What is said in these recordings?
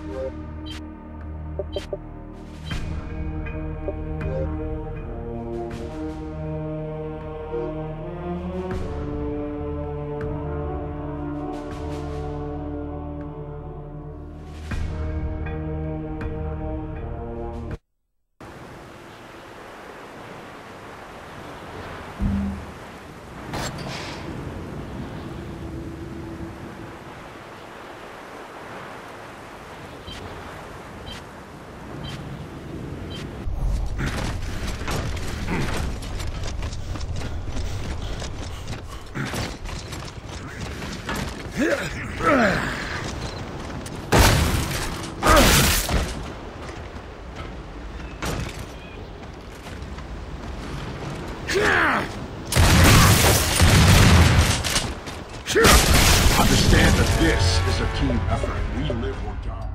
Understand that this is a team effort. We live or die.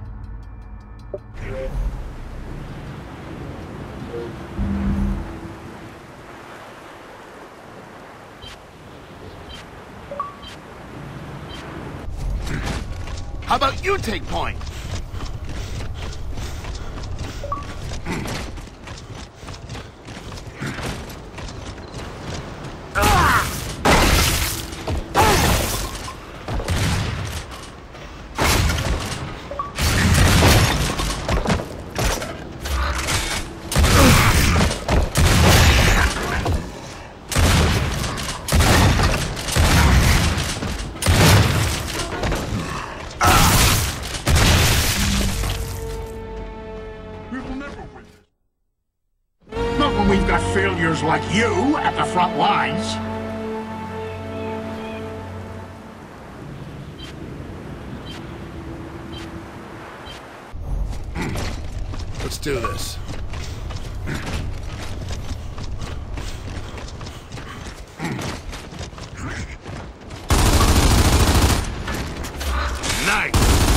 How about you take point? Not when we've got failures like you at the front lines. Let's do this. Nice!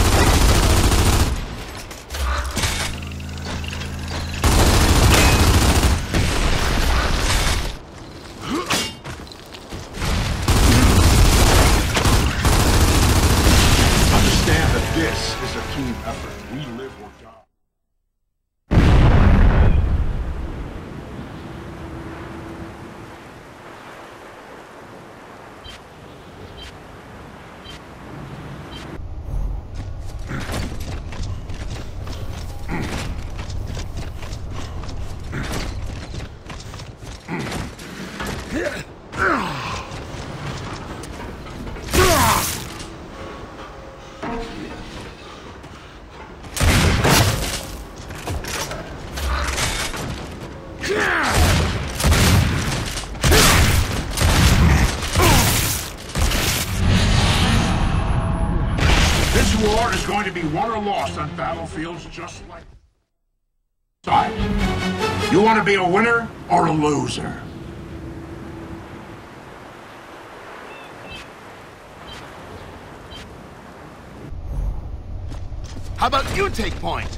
Understand that this is a team effort. We live or die. This war is going to be won or lost on battlefields just like side. You want to be a winner or a loser? How about you take point?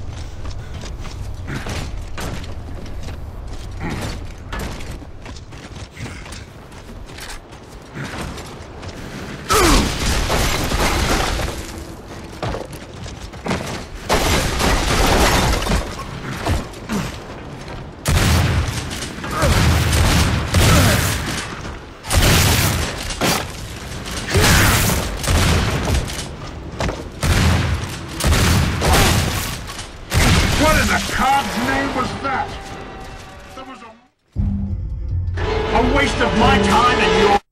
What in the Cod's name was that? That was a waste of my time and yours.